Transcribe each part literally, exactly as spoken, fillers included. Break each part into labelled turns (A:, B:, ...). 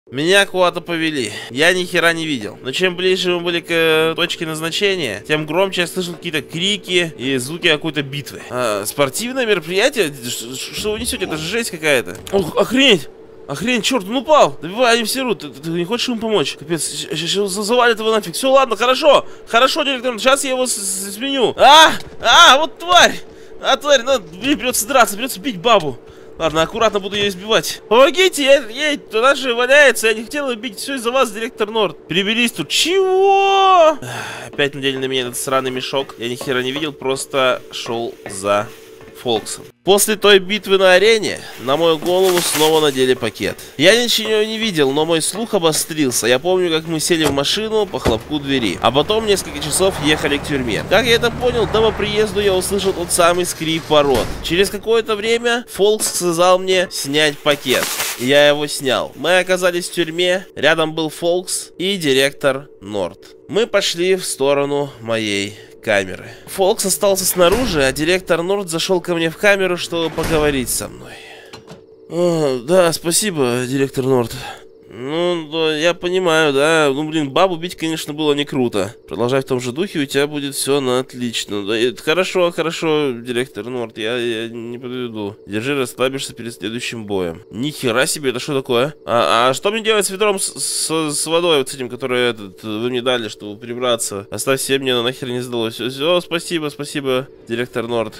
A: Меня куда-то повели. Я ни хера не видел. Но чем ближе мы были к точке назначения, тем громче я слышал какие-то крики и звуки какой-то битвы. А, спортивное мероприятие? Что вы несете? Это же жесть какая-то. Ох, охренеть! Охренеть, черт, он упал! Добивай, они все рут. Ты, ты, ты не хочешь ему помочь? Капец, сейчас завалит его нафиг. Все, ладно, хорошо. Хорошо, директор, сейчас я его сменю. А! А, вот тварь! А, тварь, ну, блин, придется драться, придется бить бабу. Ладно, аккуратно буду ее избивать. Помогите, я, ей туда же валяется. Я не хотел ее бить. Все из-за вас, директор Норд. Переберись тут. Чего? Опять надели на меня этот сраный мешок. Я ни хера не видел, просто шел за Фолксом. После той битвы на арене на мою голову снова надели пакет. Я ничего не видел, но мой слух обострился. Я помню, как мы сели в машину по хлопку двери, а потом несколько часов ехали к тюрьме. Как я это понял, до по приезду я услышал тот самый скрип ворот. Через какое-то время Фолкс сказал мне снять пакет. Я его снял. Мы оказались в тюрьме, рядом был Фолкс и директор Норд. Мы пошли в сторону моей камеры. Фолкс остался снаружи, а директор Норд зашел ко мне в камеру, чтобы поговорить со мной. О, да, спасибо, директор Норд. Ну, да, я понимаю, да. Ну, блин, бабу бить, конечно, было не круто. Продолжай в том же духе, у тебя будет все на отлично. Да, это хорошо, хорошо, директор Норд, я, я не подведу. Держи, расслабишься перед следующим боем. Ни хера себе, это что такое? А, а что мне делать с ведром с, с, с водой, вот с этим, который этот, вы мне дали, чтобы прибраться? Оставь себе, мне оно нахер не сдалось. Все, все, спасибо, спасибо, директор Норд.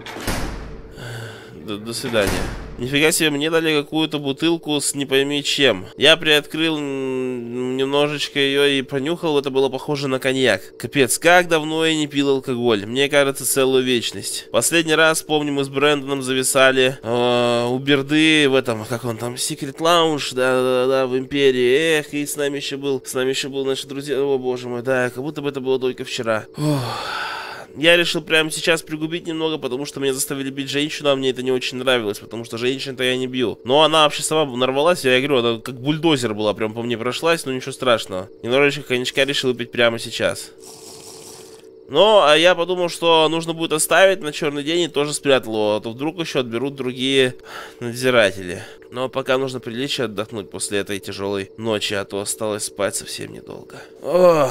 A: До, до свидания. Нифига себе, мне дали какую-то бутылку с не пойми чем. Я приоткрыл немножечко ее и понюхал, это было похоже на коньяк. Капец, как давно я не пил алкоголь. Мне кажется, целую вечность. Последний раз, помню, мы с Брэндоном зависали э, у Берды в этом, как он там, Secret Lounge, да-да-да, в Империи. Эх, и с нами еще был, с нами еще был наши друзья. О, боже мой, да, как будто бы это было только вчера. Ох. Я решил прямо сейчас пригубить немного, потому что меня заставили бить женщину, а мне это не очень нравилось, потому что женщин-то я не бью. Но она вообще сама нарвалась, я говорю, она как бульдозер была, прям по мне прошлась, но ничего страшного. Немножечко коньячка решил пить прямо сейчас. Ну, а я подумал, что нужно будет оставить на черный день и тоже спрятал его, а то вдруг еще отберут другие надзиратели. Но пока нужно прилечь и отдохнуть после этой тяжелой ночи, а то осталось спать совсем недолго. Ох,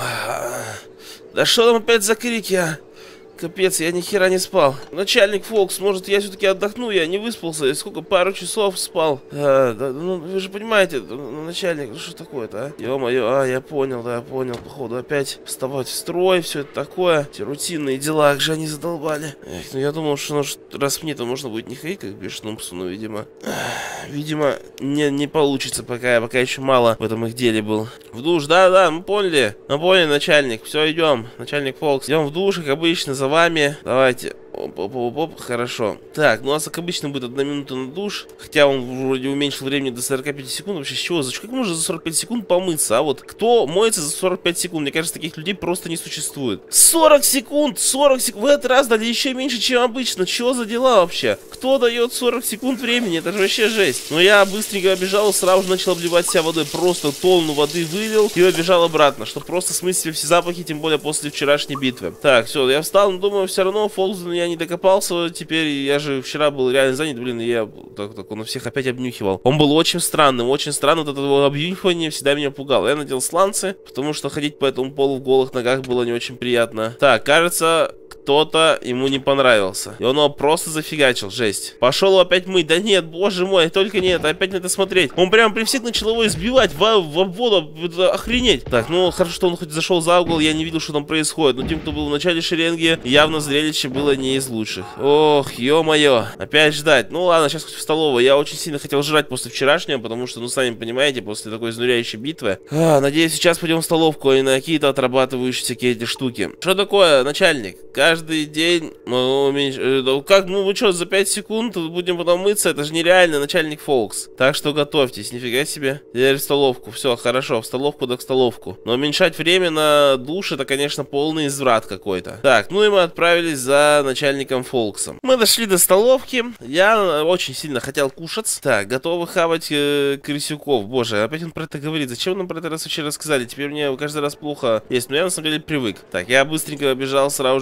A: да что там опять за крики, а? Капец, я ни хера не спал. Начальник Фолкс, может я все-таки отдохну, я не выспался, я сколько, пару часов спал. А, да, ну вы же понимаете, начальник, ну что такое-то, а? Ё-моё, а, я понял, да, я понял, походу опять вставать в строй, все это такое. Эти рутинные дела, как же они задолбали. Эх, ну я думал, что ну, раз мне-то можно будет не ходить, как бешеному псу, но, видимо, видимо, не, не получится пока, я пока еще мало в этом их деле был. В душ, да-да, мы поняли, мы поняли, начальник, все, идем, начальник Фолкс, идем в душ, как обычно, за вами. Давайте. Оп-оп-оп-оп, хорошо. Так, ну у нас, как обычно, будет одна минута на душ. Хотя он вроде уменьшил времени до сорока пяти секунд. Вообще, с чего? За как можно за сорок пять секунд помыться? А вот кто моется за сорок пять секунд? Мне кажется, таких людей просто не существует. сорок секунд! сорок секунд! В этот раз дали еще меньше, чем обычно. Чего за дела вообще? Кто дает сорок секунд времени? Это же вообще жесть. Но я быстренько обежал, сразу же начал обливать себя водой. Просто тонну воды вылил и убежал обратно. Чтобы просто смыть себе все запахи, тем более после вчерашней битвы. Так, все, я встал, но думаю, все равно Фолкс до меня не докопался. Теперь я же вчера был реально занят, блин, и я так, так он всех опять обнюхивал. Он был очень странным, очень странным. Вот это его обнюхивание всегда меня пугало. Я надел сланцы, потому что ходить по этому полу в голых ногах было не очень приятно. Так, кажется, кто-то ему не понравился. И он его просто зафигачил, жесть. Пошел его опять мыть. Да нет, боже мой, только нет, опять на это смотреть. Он прям при всех начал его избивать в, в воду. Охренеть. Так, ну хорошо, что он хоть зашел за угол, я не видел, что там происходит. Но тем, кто был в начале шеренги, явно зрелище было не из лучших. Ох, ё-моё. Опять ждать. Ну ладно, сейчас хоть в столовую. Я очень сильно хотел жрать после вчерашнего, потому что, ну сами понимаете, после такой изнуряющей битвы. А, надеюсь, сейчас пойдем в столовку и на какие-то отрабатывающие всякие эти штуки. Что такое, начальник? Каждый день, ну, меньше, как, ну, вы что, за пять секунд будем потом мыться? Это же нереально, начальник Фолкс. Так что готовьтесь, нифига себе. Теперь в столовку, все, хорошо, в столовку да в столовку. Но уменьшать время на душ, это, конечно, полный изврат какой-то. Так, ну и мы отправились за начальником Фолксом. Мы дошли до столовки, я очень сильно хотел кушать. Так, готовы хавать э, крысюков. Боже, опять он про это говорит. Зачем нам про это раз вообще рассказали? Теперь мне каждый раз плохо есть, но я на самом деле привык. Так, я быстренько бежал сразу же, чтобы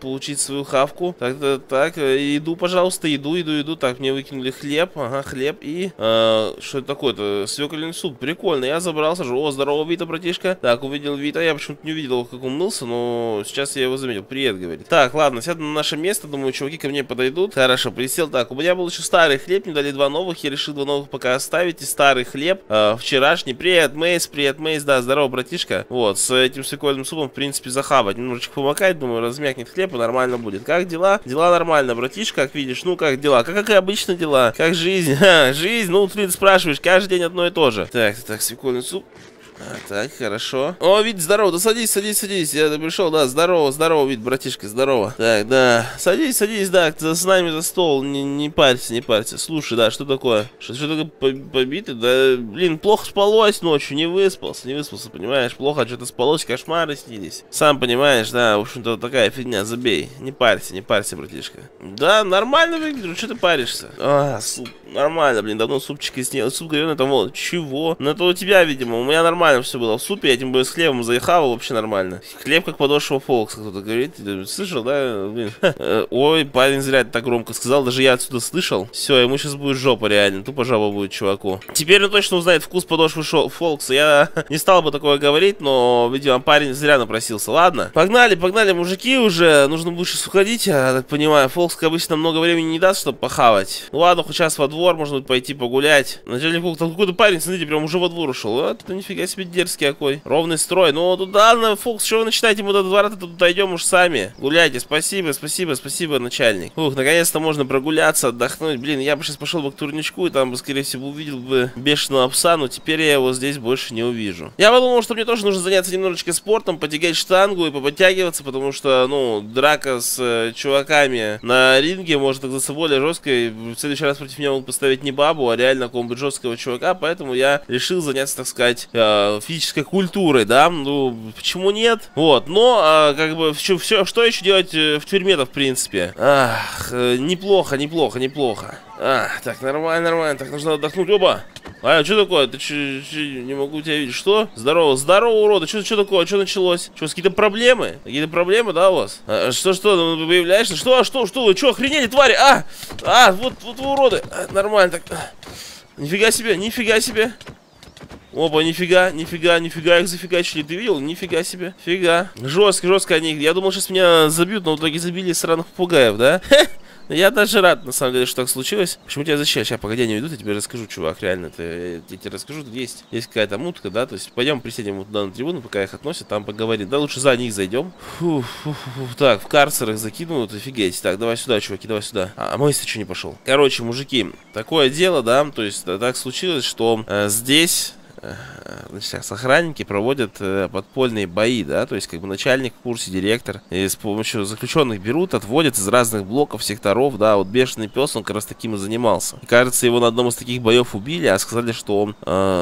A: получить свою хавку. Так, так, так, еду, пожалуйста, еду, еду, еду. Так, мне выкинули хлеб, ага, хлеб и... Э, что это такое-то? Свекольный суп, прикольно, я забрался же. О, здорово, Вита, братишка. Так, увидел Вита, я почему-то не увидел, как он мылся, но сейчас я его заметил. Привет, говорит. Так, ладно, сяду на наше место, думаю, чуваки ко мне подойдут. Хорошо, присел. Так, у меня был еще старый хлеб, мне дали два новых, я решил два новых пока оставить. И старый хлеб, э, вчерашний. Привет, Мейс, привет, Мейс, да, здорово, братишка. Вот, с этим свекольным супом, в принципе, захавать. Немножечко помакать, думаю, размякнет хлеб и нормально будет. Как дела? Дела нормально, братишка, как видишь. Ну, как дела? Как, как и обычно дела. Как жизнь? Ха, жизнь, ну, ты спрашиваешь, каждый день одно и то же. Так, так, свекольный суп. А, так, хорошо. О, Вид, здорово, да садись, садись, садись. Я пришел, да, здорово, здорово, Вид, братишка, здорово. Так, да, садись, садись, да, ты с нами за стол, не, не парься, не парься. Слушай, да, что такое? Что, что такое побитый? Да, блин, плохо спалось ночью, не выспался, не выспался, понимаешь? Плохо что-то спалось, кошмары снились. Сам понимаешь, да, в общем-то, такая фигня, забей. Не парься, не парься, братишка. Да, нормально выглядит, что ты паришься? А, суп, нормально, блин, давно супчик и снял. Суп говёный, там вот, чего? Ну, это у тебя, видимо, у меня нормально. Все было в супе, я тем более с хлебом заехал, вообще нормально. Хлеб как подошва Фолкса, кто-то говорит. Слышал, да? Блин. Ой, парень зря так громко сказал, даже я отсюда слышал. Все, ему сейчас будет жопа, реально. Тупо жопа будет чуваку. Теперь он точно узнает вкус подошвы Фолкса. Я не стал бы такое говорить, но, видимо, парень зря напросился. Ладно, погнали, погнали, мужики уже. Нужно будет сейчас уходить, я так понимаю. Фолкс обычно много времени не даст, чтобы похавать. Ну ладно, хоть сейчас во двор, можно будет пойти погулять. Начальник Фолкса, какой-то парень, смотрите, прям уже во двор ушел. А, это нифига себе дерзкий какой. Ровный строй. Ну, тут, ладно, Фокс, что вы начинаете? Мы до двора тут дойдем уж сами. Гуляйте. Спасибо, спасибо, спасибо, начальник. Ух, наконец-то можно прогуляться, отдохнуть. Блин, я бы сейчас пошел бы к турничку и там бы, скорее всего, увидел бы бешеного пса, но теперь я его здесь больше не увижу. Я подумал, что мне тоже нужно заняться немножечко спортом, потягать штангу и поподтягиваться, потому что, ну, драка с э, чуваками на ринге может оказаться более жесткой. В следующий раз против меня могут поставить не бабу, а реально какого-нибудь жесткого чувака, поэтому я решил заняться, так сказать, э, физической культурой, да, ну, почему нет? Вот, но, а, как бы, все, все, что еще делать в тюрьме-то, в принципе? Ах, неплохо, неплохо, неплохо. А, так, нормально, нормально, так, нужно отдохнуть, оба. А, что такое? Ты че, че, не могу тебя видеть, что? Здорово, здорово, уроды, что, что такое, что началось? Что, какие-то проблемы? Какие-то проблемы, да, у вас? А, что, что, ну, появляешься? Что, что, что, вы, что, охренели, твари? А, а, вот, вот вы уроды, а, нормально, так. Нифига себе, нифига себе. Опа, нифига, нифига, нифига их зафигачили. Ты видел? Нифига себе. Фига. Жестко, жестко они. Я думал, сейчас меня забьют, но в итоге забили сраных попугаев, да? Я даже рад, на самом деле, что так случилось. Почему тебя защищать? Сейчас, погоди, они уйдут, я тебе расскажу, чувак, реально. Это, я, я тебе расскажу, тут есть, есть какая-то мутка, да, то есть пойдем присядем вот туда на трибуну, пока их относят, там поговорим. Да, лучше за них зайдем. Фу, фу, фу, фу. Так, в карцерах закинут, офигеть. Так, давай сюда, чуваки, давай сюда. А, а мой если что не пошел. Короче, мужики, такое дело, да, то есть так случилось, что э, здесь... Сейчас охранники проводят э, подпольные бои, да, то есть как бы начальник в курсе, директор, и с помощью заключенных берут, отводят из разных блоков, секторов, да, вот бешеный пес, он как раз таким и занимался. И, кажется, его на одном из таких боев убили, а сказали, что он,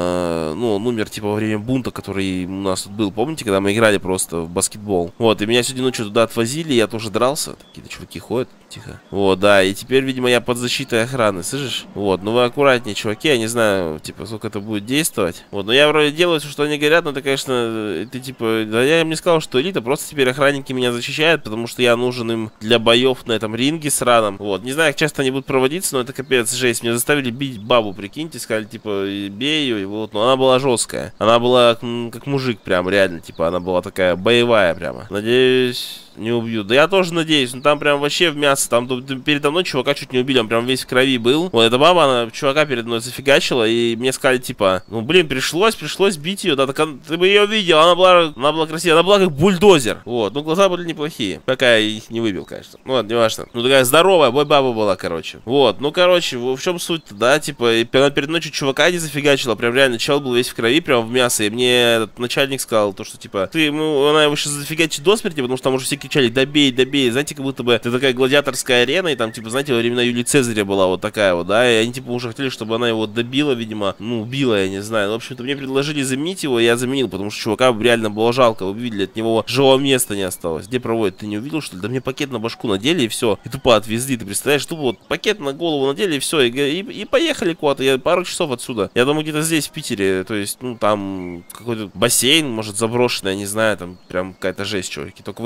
A: э, ну, он умер типа во время бунта, который у нас тут был, помните, когда мы играли просто в баскетбол. Вот, и меня сегодня ночью туда отвозили, я тоже дрался, какие-то чуваки ходят. Тихо. Вот, да, и теперь, видимо, я под защитой охраны, слышишь? Вот, ну вы аккуратнее, чуваки, я не знаю, типа, сколько это будет действовать. Вот, но я вроде делаю все, что они говорят, но это, конечно, ты, типа, да я им не сказал, что элита, просто теперь охранники меня защищают, потому что я нужен им для боев на этом ринге сраном. Вот, не знаю, как часто они будут проводиться, но это капец жесть. Меня заставили бить бабу, прикиньте, сказали, типа, бей ее, и вот, но она была жесткая. Она была как мужик, прям, реально, типа, она была такая боевая, прямо. Надеюсь... Не убьют. Да я тоже надеюсь. Ну там прям вообще в мясо. Там передо мной чувака чуть не убили. Он прям весь в крови был. Вот эта баба, она чувака передо мной зафигачила. И мне сказали, типа, ну блин, пришлось, пришлось бить ее. Да, так, ты бы ее видел. Она была, она была красивая. Она была как бульдозер. Вот. Ну глаза были неплохие. Пока я их не выбил, конечно. Ну ладно, не важно. Ну такая здоровая бой баба была, короче. Вот. Ну короче, в чем суть-то, да? Типа, и она передо мной чуть чувака не зафигачила. Прям реально чел был весь в крови, прям в мясо. И мне этот начальник сказал, то, что типа, ты ему, она его сейчас зафигачит до смерти, потому что там уже все кричали, добей, добей, знаете, как будто бы это такая гладиаторская арена, и там, типа, знаете, во времена Юлии Цезаря была вот такая вот, да, и они, типа, уже хотели, чтобы она его добила, видимо, ну, убила, я не знаю, в общем-то, мне предложили заменить его, и я заменил, потому что чувака реально было жалко, вы видели, от него живого места не осталось. Где проводят, ты не увидел, что ли? Да мне пакет на башку надели, и все, и тупо отвезли, ты представляешь, тупо вот пакет на голову надели, и все, и, и, и поехали куда-то, я пару часов отсюда, я думаю, где-то здесь, в Питере, то есть, ну, там какой-то бассейн, может, заброшенный, я не знаю, там прям какая-то жесть, чуваки, только вы никому об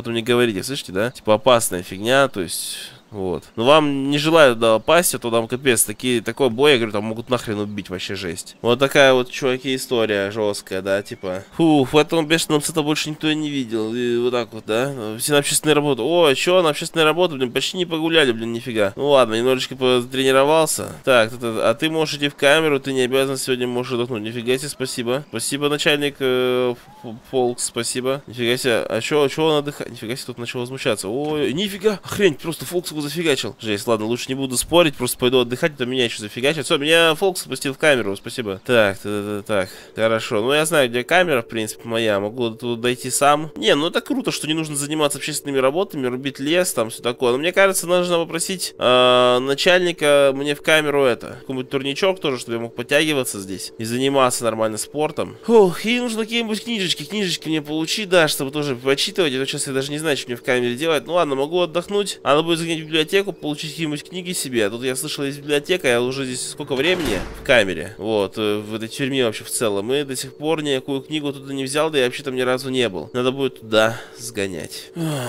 A: этом не говорите, слышите, да? Типа опасная фигня, то есть... Вот. Но вам не желаю туда попасть, а то там капец, такие, такой бой, я говорю, там могут нахрен убить, вообще жесть. Вот такая вот, чуваки, история жесткая, да, типа. Фух, в этом бешеном цвета больше никто и не видел. И вот так вот, да. Все на общественной работе. О, что, на общественной работе, блин, почти не погуляли, блин, нифига. Ну ладно, немножечко потренировался. Так, это, а ты можешь идти в камеру, ты не обязан сегодня можешь отдохнуть. Нифига себе, спасибо. Спасибо, начальник э, Фолкс, спасибо. Нифига себе, а что, что он отдыхает? Нифига себе, тут начал возмущаться. Ой, нифига, охренеть, просто Фолкс зафигачил. Жесть, ладно, лучше не буду спорить, просто пойду отдыхать, то меня еще зафигачит. Все, меня Фолкс спустил в камеру, спасибо. Так, так, так, хорошо. Ну, я знаю, где камера, в принципе, моя. Могу тут дойти сам. Не, ну это круто, что не нужно заниматься общественными работами, рубить лес, там, все такое. Но мне кажется, нужно попросить э, начальника мне в камеру это, какой-нибудь турничок тоже, чтобы я мог подтягиваться здесь и заниматься нормально спортом. Фух, и нужно какие-нибудь книжечки, книжечки мне получить, да, чтобы тоже почитывать. А то сейчас я даже не знаю, что мне в камере делать. Ну ладно, могу отдохнуть. Надо будет загнать в библиотеку, получить какие-нибудь книги себе. А тут я слышал, есть библиотека, я уже здесь сколько времени в камере, вот, в этой тюрьме вообще в целом, и до сих пор никакую книгу туда не взял, да я вообще там ни разу не был. Надо будет туда сгонять.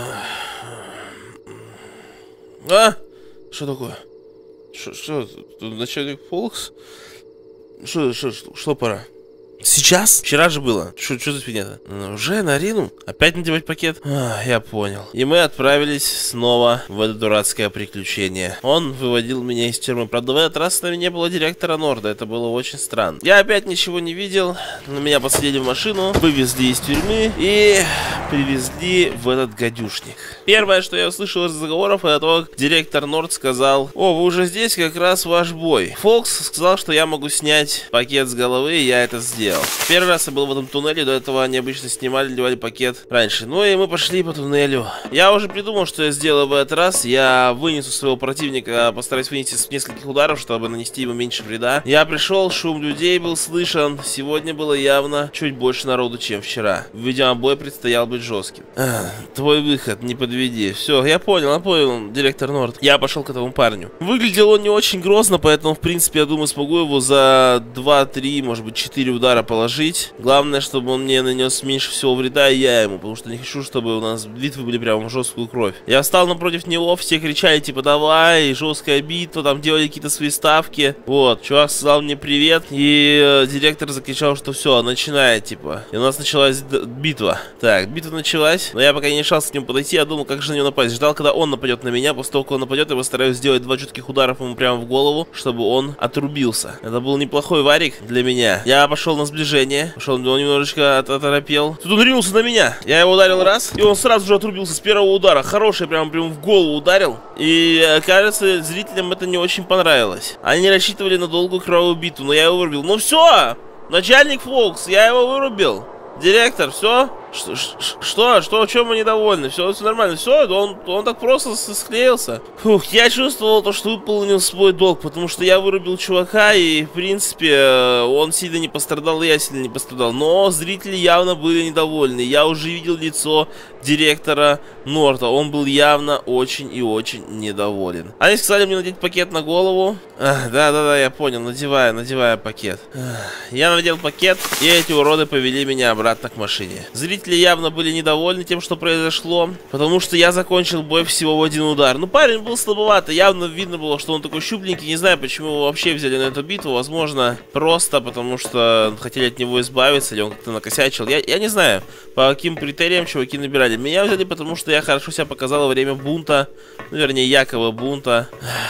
A: А? Что такое? Что, что, начальник Фолкс? Что, что, что, что пора? Сейчас? Вчера же было. Что за фигня-то? Ну, уже на Рину? Опять надевать пакет? А, я понял. И мы отправились снова в это дурацкое приключение. Он выводил меня из тюрьмы. Правда, в этот раз с нами не было директора Норда. Это было очень странно. Я опять ничего не видел. На меня посадили в машину, вывезли из тюрьмы и привезли в этот гадюшник. Первое, что я услышал из разговоров, это то, как директор Норд сказал: о, вы уже здесь, как раз ваш бой. Фолкс сказал, что я могу снять пакет с головы, и я это сделал. Первый раз я был в этом туннеле, до этого они обычно снимали, надевали пакет раньше. Ну и мы пошли по туннелю. Я уже придумал, что я сделаю в этот раз. Я вынесу своего противника, постараюсь вынести с нескольких ударов, чтобы нанести ему меньше вреда. Я пришел, шум людей был слышен. Сегодня было явно чуть больше народу, чем вчера. Видимо, бой предстоял быть жестким. А, твой выход, не подведи. Все, я понял, я понял, директор Норд. Я пошел к этому парню. Выглядел он не очень грозно, поэтому, в принципе, я думаю, смогу его за два-три, может быть, четыре удара положить. Главное, чтобы он мне нанес меньше всего вреда, и я ему, потому что не хочу, чтобы у нас битвы были прямо в жесткую кровь. Я встал напротив него, все кричали, типа, давай, жесткая битва, там делали какие-то свои ставки. Вот, чувак сказал мне привет, и э, директор закричал, что все, начинает, типа. И у нас началась битва. Так, битва началась, но я пока не решался к нему подойти, я думал, как же на него напасть. Ждал, когда он нападет на меня, после того, как он нападет, я постараюсь сделать два четких ударов ему прямо в голову, чтобы он отрубился. Это был неплохой варик для меня. Я пошел на сближение. Пошел, он немножечко от оторопел. Тут он ринулся на меня. Я его ударил раз, и он сразу же отрубился с первого удара. Хороший, прям, прям в голову ударил. И, кажется, зрителям это не очень понравилось. Они рассчитывали на долгую кровавую битву, но я его вырубил. Ну все! Начальник Фолкс, я его вырубил. Директор, все? Что, что, что, о чем мы недовольны? Все, все нормально, все, он, он так просто склеился. Фух, я чувствовал то, что выполнил свой долг, потому что я вырубил чувака, и, в принципе, он сильно не пострадал, и я сильно не пострадал. Но зрители явно были недовольны. Я уже видел лицо директора Норда, он был явно очень и очень недоволен. Они сказали мне надеть пакет на голову. Да-да-да, я понял, надеваю, надеваю пакет. Я надел пакет, и эти уроды повели меня обратно к машине. Зрители явно были недовольны тем, что произошло, потому что я закончил бой всего в один удар. Ну, парень был слабоватый, явно видно было, что он такой щупленький. Не знаю, почему его вообще взяли на эту битву. Возможно, просто потому что хотели от него избавиться, или он как-то накосячил. Я, я не знаю, по каким критериям чуваки набирали. Меня взяли, потому что я хорошо себя показал во время бунта, ну, вернее, якобы бунта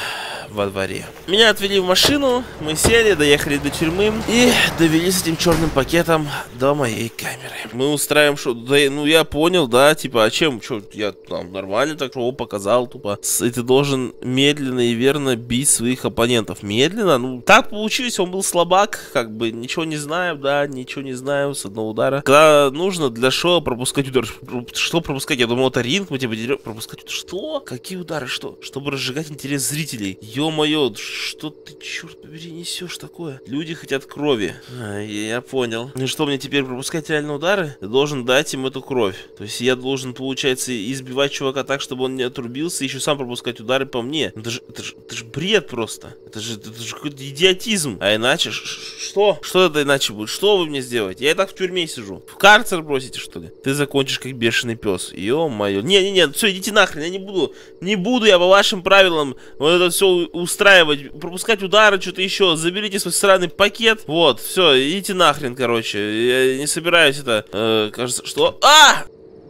A: во дворе. Меня отвели в машину, мы сели, доехали до тюрьмы и довели с этим черным пакетом до моей камеры. Мы устраиваем шоу. Да, ну я понял, да, типа, а чем? Че, я там нормально так шоу показал, тупо. И ты должен медленно и верно бить своих оппонентов. Медленно? Ну, так получилось, он был слабак, как бы, ничего не знаю, да, ничего не знаю, с одного удара. Когда нужно для шоу пропускать удар. Что пропускать? Я думал, это ринг, мы типа пропускать. Что? Какие удары? Что? Чтобы разжигать интерес зрителей. Ё ё-моё, что ты, черт побери, несешь такое? Люди хотят крови. А, я понял. Ну что, мне теперь пропускать реально удары? Я должен дать им эту кровь. То есть я должен, получается, избивать чувака так, чтобы он не отрубился, и еще сам пропускать удары по мне. Это же, это же, это же бред просто. Это же, это же какой-то идиотизм. А иначе, что? Что это иначе будет? Что вы мне сделаете? Я и так в тюрьме сижу. В карцер бросите, что ли? Ты закончишь как бешеный пес. Ё-моё. Не-не-не, все, идите нахрен, я не буду. Не буду я по вашим правилам вот это все устраивать. Пропускать удары, что-то еще. Заберите свой сраный пакет. Вот, все, идите нахрен, короче. Я не собираюсь это... Э, кажется, что... А!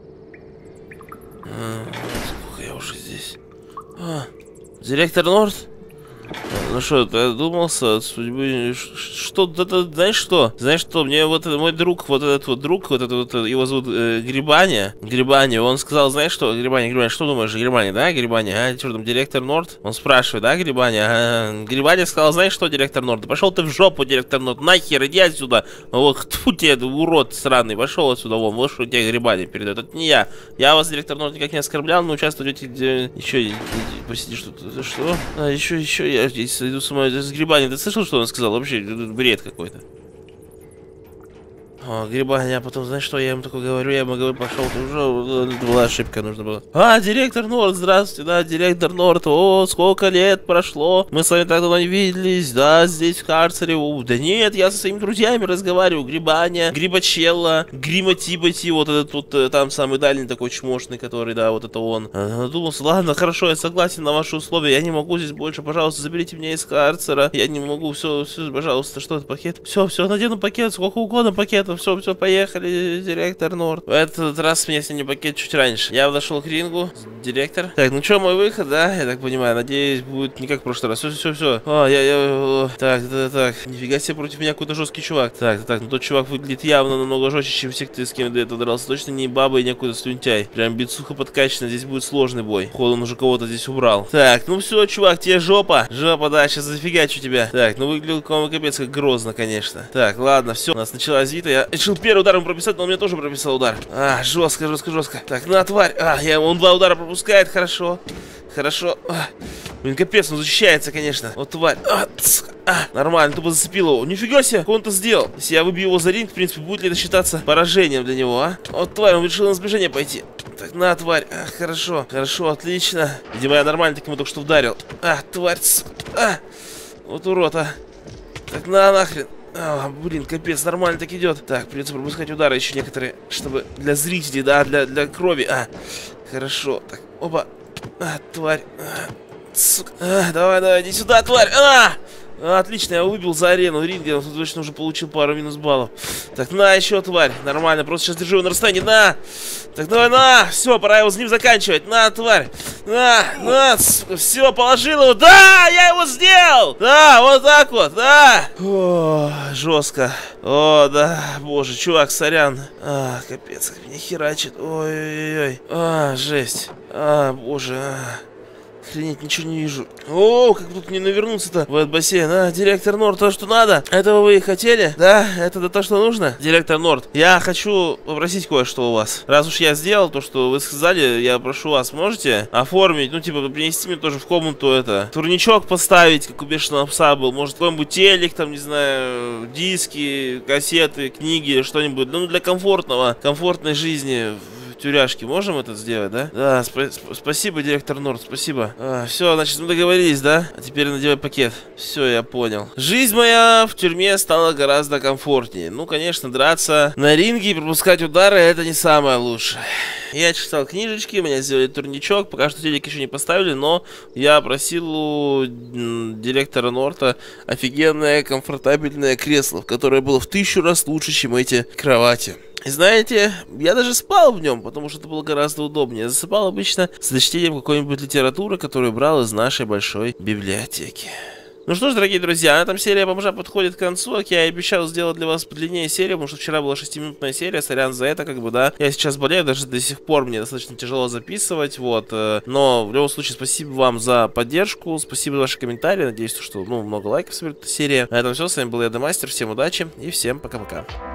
A: А, сколько я уже здесь? А, директор Норт? Ну что, ты одумался от судьбы? Что, это, знаешь что? Знаешь что, мне вот мой друг, вот этот вот друг, вот этот вот, его зовут э, Грибаня. Грибаня, он сказал, знаешь что, Грибаня, Грибаня, что думаешь, Грибаня, да, Грибаня? А, что там, директор Норт? Он спрашивает, да, Грибаня? А, Грибаня сказал, знаешь что, директор Норт? Пошел ты в жопу, директор Норт, нахер, иди отсюда. Вот, тьфу тебе, урод сраный, пошел отсюда, вон, вот что тебе Грибаня передает. Это не я. Я вас, директор Норт, никак не оскорблял, но участвуете где... Еще, посиди, что-то, что? А, еще, еще, я здесь иду с ума, с Грибанием. Ты слышал, что он сказал? Вообще, бред какой-то. О, Грибаня, а потом, знаешь что, я ему такой говорю, я ему говорю, пошел, ты уже, это была ошибка, нужно было. А, директор Норт, здравствуйте, да, директор Норт, о, сколько лет прошло, мы с вами так давно не виделись, да, здесь в карцере, о, да нет, я со своими друзьями разговариваю, Грибаня, Грибачелла, Грима Тибати, вот этот тут, там самый дальний такой чмошный, который, да, вот это он. А, думался, ладно, хорошо, я согласен на ваши условия, я не могу здесь больше, пожалуйста, заберите меня из карцера, я не могу, все, все, пожалуйста, что это, пакет? Все, все, надену пакет, сколько угодно пакетов. Все, все, поехали, директор Норт. В этот раз меня сняли пакет чуть раньше. Я подошел к рингу, директор. Так, ну что, мой выход, да? Я так понимаю, надеюсь, будет не как в прошлый раз. Все, все, все. О, я, я, о, так, да, так. Нифига себе, против меня какой-то жесткий чувак. Так, так, ну тот чувак выглядит явно намного жестче, чем всех, ты с кем до этого дрался. Точно не баба и не какой-то слюнтяй. Прям бицуха подкачана, здесь будет сложный бой. Походу, он уже кого-то здесь убрал. Так, ну все, чувак, тебе жопа. Жопа, да, сейчас зафигачу тебя. Так, ну выглядел кому капец как грозно, конечно. Так, ладно, все, у нас началась битва. Я решил первый удар ему прописать, но он мне тоже прописал удар. А, жестко, жестко, жестко. Так, на, тварь. А, я, он два удара пропускает, хорошо. Хорошо. А, блин, капец, он защищается, конечно. Вот тварь. А, а, нормально, тупо зацепил его. Нифига себе, как он это сделал. Если я выбью его за ринг, в принципе, будет ли это считаться поражением для него, а? Вот тварь, он решил на сближение пойти. Так, на, тварь. А, хорошо, хорошо, отлично. Видимо, я нормально так ему только что вдарил. А, тварь. А, вот урод, а. Так, на, нахрен. А, блин, капец, нормально так идет. Так, придется пропускать удары еще некоторые, чтобы для зрителей, да, для, для крови. А, хорошо. Так, оба. А, тварь. А, сука. А, давай, давай, иди сюда, тварь. А! А, отлично, я выбил за арену ринга, он точно уже получил пару минус баллов. Так, на, еще, тварь. Нормально, просто сейчас держу его на расстоянии. На! Так, давай, на! Все, пора его с ним заканчивать. На, тварь! На, на! Все, положил его. Да, я его сделал! Да, вот так вот, да! О, жестко. О, да, боже, чувак, сорян. А, капец, как меня херачит. Ой-ой-ой. А, жесть. А, боже, а. Охренеть, ничего не вижу. О, как тут мне навернуться-то в этот бассейн, а? Директор Норт, то, что надо? Этого вы и хотели? Да? Это то, что нужно? Директор Норт, я хочу попросить кое-что у вас. Раз уж я сделал то, что вы сказали, я прошу вас, можете оформить, ну, типа, принести мне тоже в комнату это, турничок поставить, как у бешеного пса был. Может, какой-нибудь телек, там, не знаю, диски, кассеты, книги, что-нибудь. Ну, для комфортного, комфортной жизни тюряшки. Можем это сделать, да? Да, спа спасибо, директор Норт, спасибо. А, все, значит, мы договорились, да? А теперь надевай пакет. Все, я понял. Жизнь моя в тюрьме стала гораздо комфортнее. Ну, конечно, драться на ринге и пропускать удары — это не самое лучшее. Я читал книжечки, меня сделали турничок. Пока что телек еще не поставили, но я просил у директора Норта офигенное комфортабельное кресло, которое было в тысячу раз лучше, чем эти кровати. И знаете, я даже спал в нем, потому что это было гораздо удобнее. Я засыпал обычно с чтением какой-нибудь литературы, которую брал из нашей большой библиотеки. Ну что ж, дорогие друзья, на этом серия бомжа подходит к концу. Как я и обещал сделать для вас подлиннее серию, потому что вчера была шестиминутная серия, сорян за это, как бы, да. Я сейчас болею, даже до сих пор мне достаточно тяжело записывать, вот. Но в любом случае, спасибо вам за поддержку, спасибо за ваши комментарии. Надеюсь, что, ну, много лайков соберет эта серия. На этом все, с вами был я, Демастер, всем удачи и всем пока-пока.